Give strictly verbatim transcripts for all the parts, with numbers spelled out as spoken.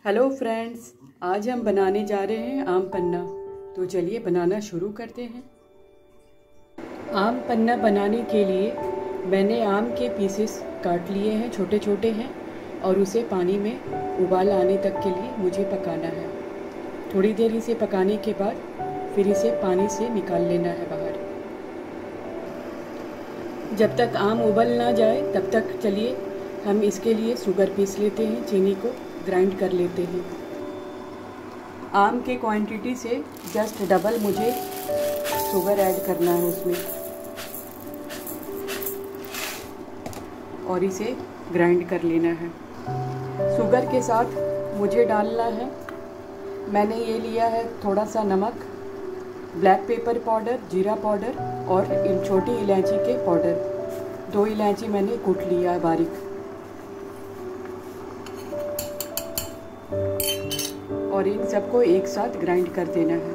Hello friends, आज हम बनाने जा रहे हैं आम पन्ना। तो चलिए बनाना शुरू करते हैं। आम पन्ना बनाने के लिए मैंने आम के पीसेस काट लिए हैं, छोटे छोटे हैं, और उसे पानी में उबाल आने तक के लिए मुझे पकाना है। थोड़ी देर इसे पकाने के बाद फिर इसे पानी से निकाल लेना है बाहर। जब तक आम उबल ना जाए तब तक चलिए हम इसके लिए शुगर पीस लेते हैं, चीनी को ग्राइंड कर लेते हैं। आम के क्वांटिटी से जस्ट डबल मुझे शुगर ऐड करना है उसमें, और इसे ग्राइंड कर लेना है। शुगर के साथ मुझे डालना है, मैंने ये लिया है थोड़ा सा नमक, ब्लैक पेपर पाउडर, जीरा पाउडर और छोटी इलायची के पाउडर। दो इलायची मैंने कूट लिया है बारीक, और इन सबको एक साथ ग्राइंड कर देना है।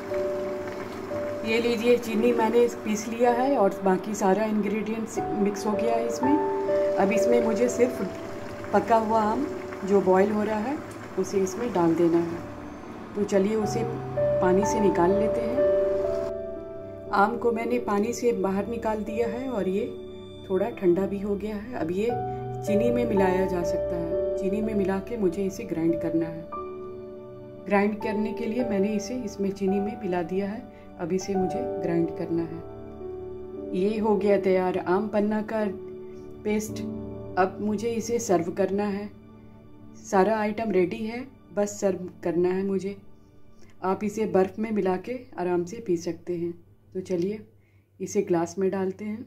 ये लीजिए, चीनी मैंने पीस लिया है और बाकी सारा इंग्रेडिएंट्स मिक्स हो गया है इसमें। अब इसमें मुझे सिर्फ पका हुआ आम जो बॉईल हो रहा है उसे इसमें डाल देना है। तो चलिए उसे पानी से निकाल लेते हैं। आम को मैंने पानी से बाहर निकाल दिया है और ये थोड़ा ठंडा भी हो गया है। अब ये चीनी में मिलाया जा सकता है। चीनी में मिला के मुझे इसे ग्राइंड करना है। ग्राइंड करने के लिए मैंने इसे इसमें चीनी में मिला दिया है। अब इसे मुझे ग्राइंड करना है। ये हो गया तैयार आम पन्ना का पेस्ट। अब मुझे इसे सर्व करना है। सारा आइटम रेडी है, बस सर्व करना है मुझे। आप इसे बर्फ़ में मिला के आराम से पी सकते हैं। तो चलिए इसे ग्लास में डालते हैं।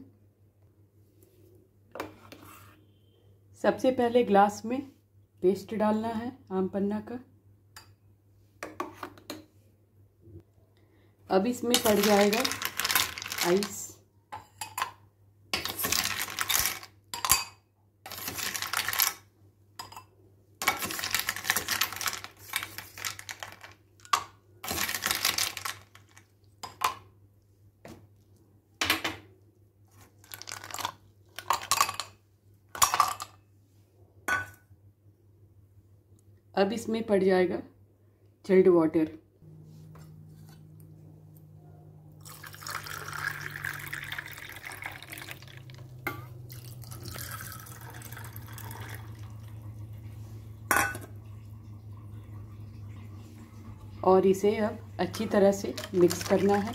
सबसे पहले ग्लास में पेस्ट डालना है आम पन्ना का। अब इसमें पड़ जाएगा आइस। अब इसमें पड़ जाएगा चिल्ड वाटर। और इसे अब अच्छी तरह से मिक्स करना है।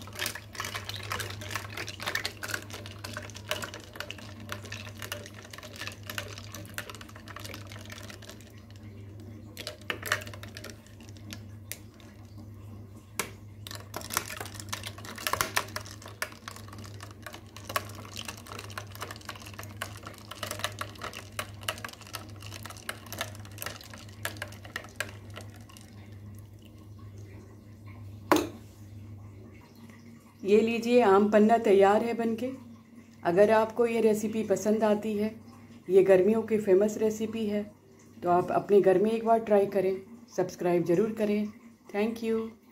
ये लीजिए, आम पन्ना तैयार है बनके। अगर आपको ये रेसिपी पसंद आती है, ये गर्मियों की फेमस रेसिपी है, तो आप अपने घर में एक बार ट्राई करें। सब्सक्राइब ज़रूर करें। Thank you.